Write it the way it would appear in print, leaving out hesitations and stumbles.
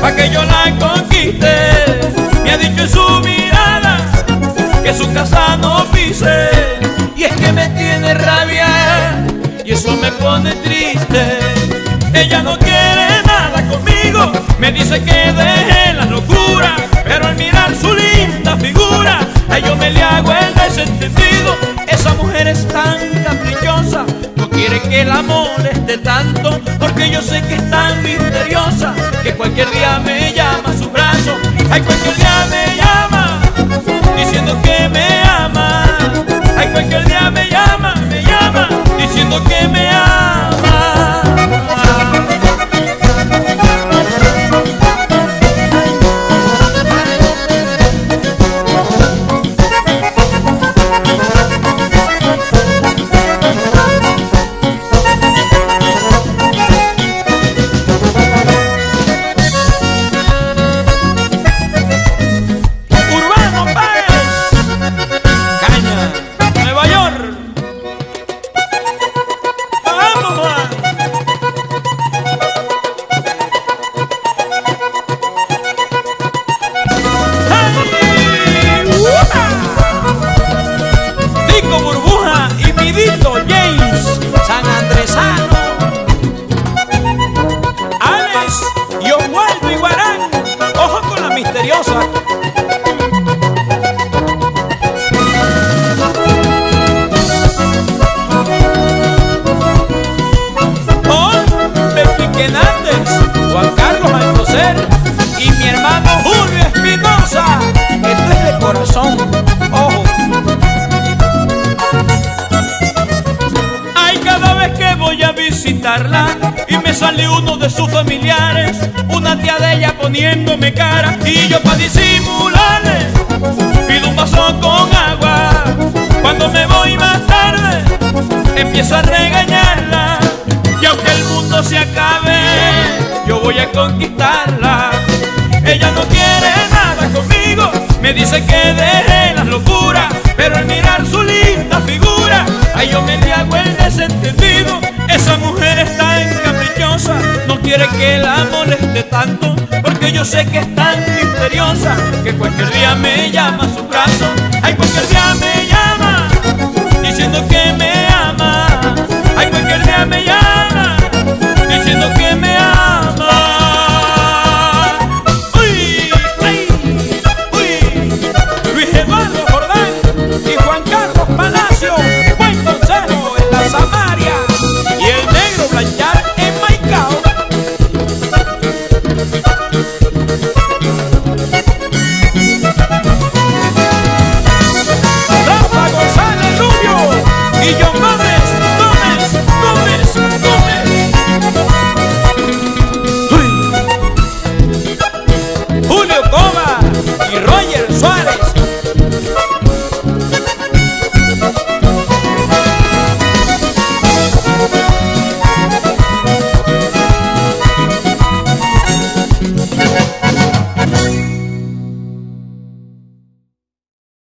pa' que yo la conquiste. Me ha dicho en su mirada que su casa no pise, y es que me tiene rabia y eso me pone triste. Ella no quiere nada conmigo, me dice que deje la locura, pero al mirar su linda figura, a yo me le hago el desentendido. Esa mujer es tan caprichosa, no quiere que la moleste tanto, porque yo sé que es tan misteriosa, que cualquier día me llama a su brazo. Ay, cualquier día me llama, diciendo que me ama. Ay, cualquier día me llama, diciendo que me ama. Burbuja y Midito James, San Andresano, Alex y Oswaldo y Guarán, ojo con la misteriosa. Enrique Nández, Juan Carlos Alcocer y mi hermano Julio Espinosa. Esto es de corazón, ojo. Voy a visitarla y me sale uno de sus familiares, una tía de ella poniéndome cara, y yo pa' disimularle pido un vaso con agua. Cuando me voy más tarde empiezo a regañarla, y aunque el mundo se acabe yo voy a conquistarla. Ella no quiere nada conmigo, me dice que deje las locuras, pero al mirar su linda figura, ay, yo me le hago el desentendido. Esa mujer es tan caprichosa, no quiere que la moleste tanto, porque yo sé que es tan misteriosa, que cualquier día me llama a su brazo. Ay, cualquier día me llama, diciendo que me ama. Ay, cualquier día me llama, diciendo que me ama. Uy, ay, uy. Luis Eduardo Jordán y Juan Carlos Palacio, buen consejo en la Samaria. Y el negro Blanchar en Maicao. Rafa González Rubio y yo